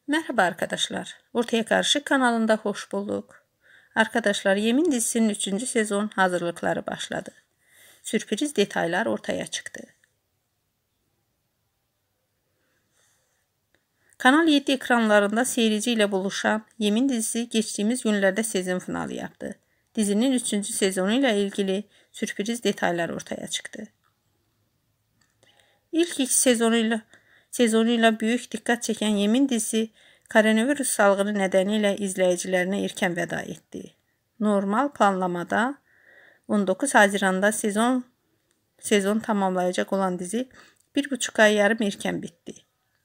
Merhaba arkadaşlar. Ortaya Karışık kanalında hoş bulduk. Arkadaşlar, Yemin dizisinin 3. sezon hazırlıkları başladı. Sürpriz detaylar ortaya çıktı. Kanal 7 ekranlarında seyirci ile buluşan Yemin dizisi geçtiğimiz günlerde sezon finali yaptı. Dizinin 3. sezonuyla ilgili sürpriz detaylar ortaya çıktı. İlk iki sezonuyla büyük dikkat çeken Yemin dizisi koronavirüs salgını nedeniyle izleyicilerine erken veda etti. Normal planlamada 19 Haziran'da sezon tamamlayacak olan dizi 1,5 ay yarım erken bitti.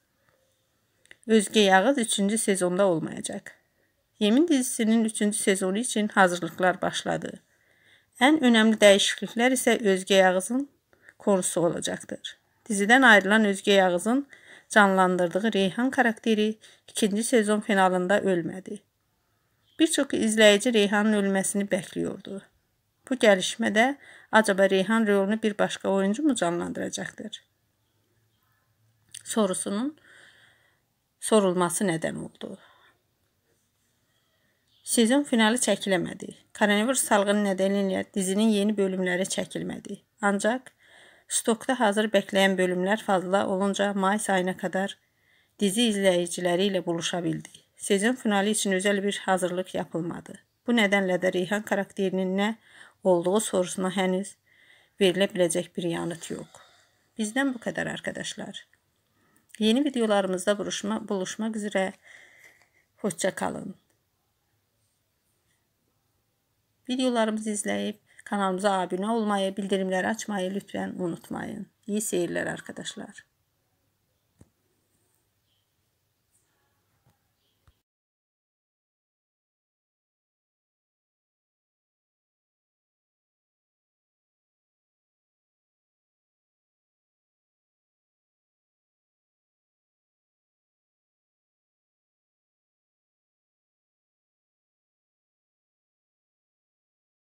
Özge Yağız 3. sezonda olmayacak. Yemin dizisinin 3. sezonu için hazırlıklar başladı. En önemli değişiklikler ise Özge Yağız'ın konusu olacaktır. Diziden ayrılan Özge Yağız'ın canlandırdığı Reyhan karakteri 2. sezon finalında ölmedi. Birçok izleyici Reyhan'ın ölmesini bekliyordu. Bu gelişmede acaba Reyhan rolunu bir başka oyuncu mu canlandıracaktır sorusunun sorulması neden oldu. Sezon finali çəkiləmədi. Koronavirus salgını nedeniyle dizinin yeni bölümləri çəkilmədi. Ancak stokta hazır bekleyen bölümler fazla olunca Mayıs ayına kadar dizi izleyicileri ile buluşabildi. Sezon finali için özel bir hazırlık yapılmadı. Bu nedenle de Reyhan karakterinin ne olduğu sorusuna henüz verilebilecek bir yanıt yok. Bizden bu kadar arkadaşlar. Yeni videolarımızda buluşmak üzere. Hoşça kalın. Videolarımızı izleyip kanalımıza abone olmayı, bildirimleri açmayı lütfen unutmayın. İyi seyirler arkadaşlar.